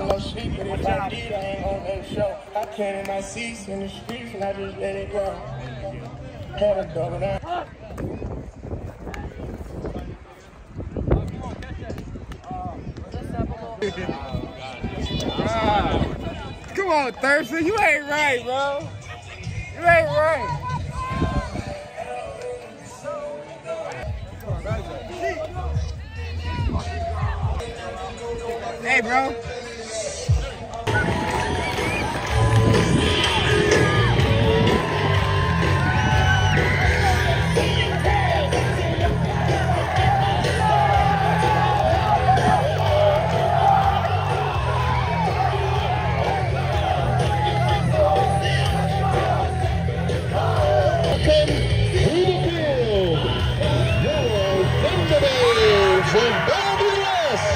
no sleep, but if I did, I ain't on that show. I came in my seats in the streets and I just let it go. Had a double down. Come on, Thurston, you ain't right, bro. You ain't right. Hey, bro. From Bellevue West.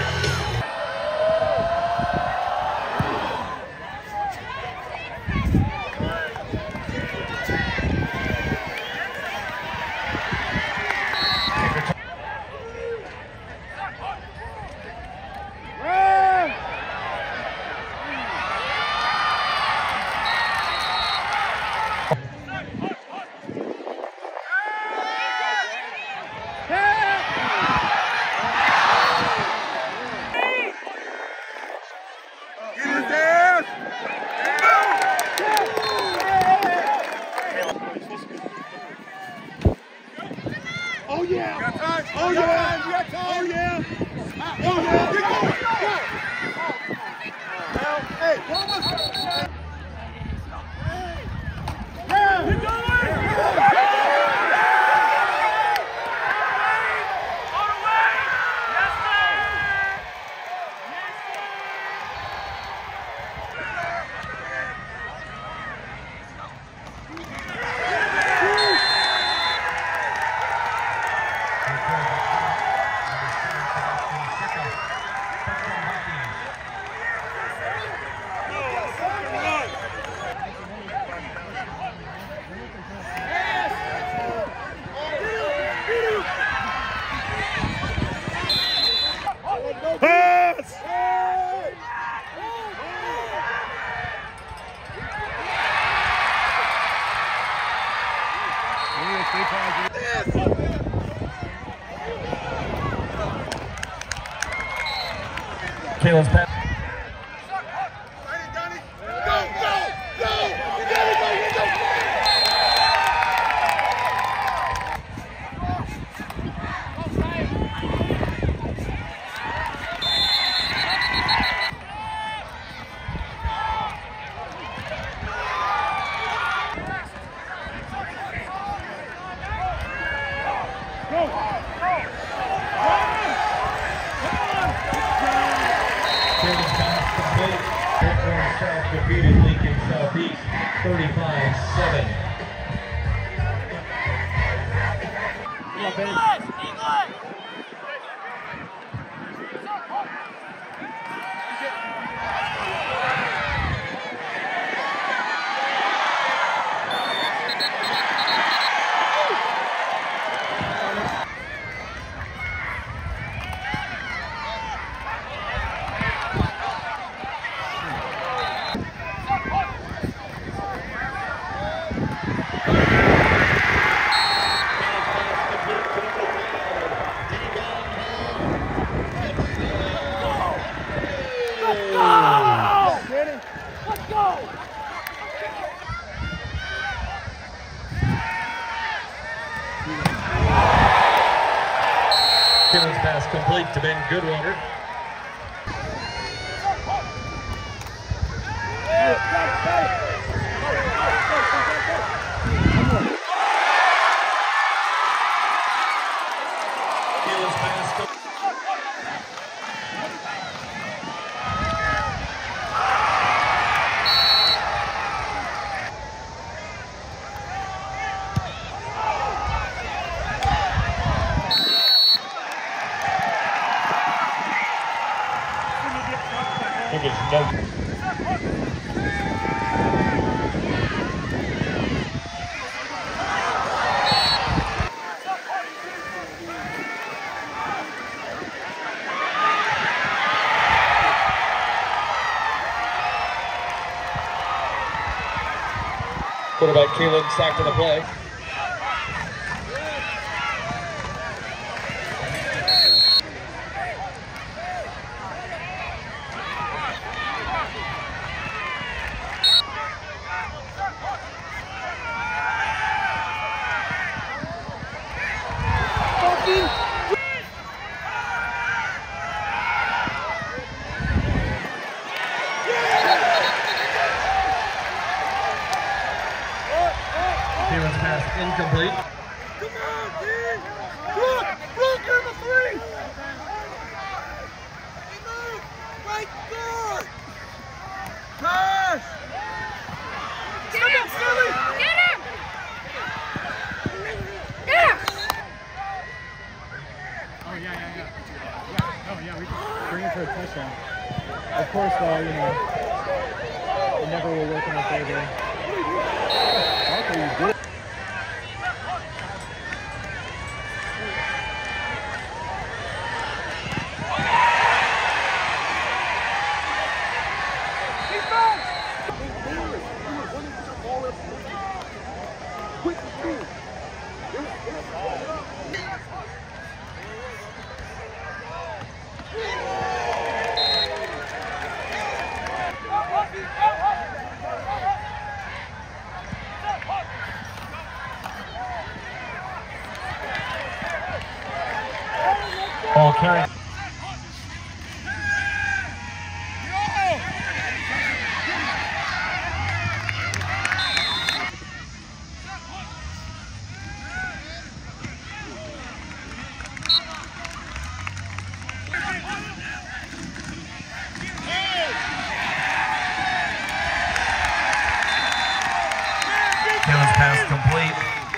Oh yeah! You got time? Oh yeah! You got time? Oh yeah! Oh yeah! Get going! Go! Hey, one more! Yeah! Keep going! Kaelin's pass. Defeated Lincoln Southeast 35-7. Kaelin's pass complete to Ben Goodwater. Kaelin's pass complete. It is no. Quarterback Kaelin sacked on the play. Kaelin's pass incomplete. Come on, team! Look, give him a three! Move! Right guard! Pass! Get him! Get him! Yeah! Oh, yeah. Oh, yeah, we can bring it for a touchdown. Of course, though, you know, it never will work in our favor. Okay, you did. Ball carried. Kaelin's pass complete.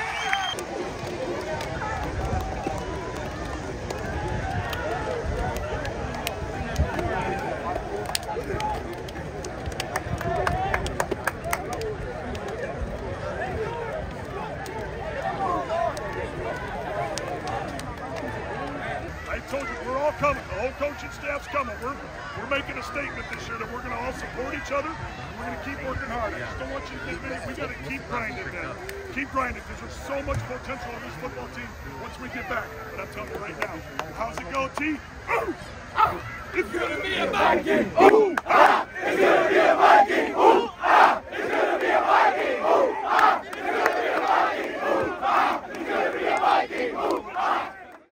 I told you, we're all coming. The whole coaching staff's coming. We're making a statement this year that we're going to all support each other. And we're going to keep working hard. I just don't want you to think we got to keep grinding then. Keep grinding because there's so much potential on this football team once we get back. But I'm telling you right now, how's it go, T? Ooh! Ah! It's going to be a bad game. Ooh! Ah!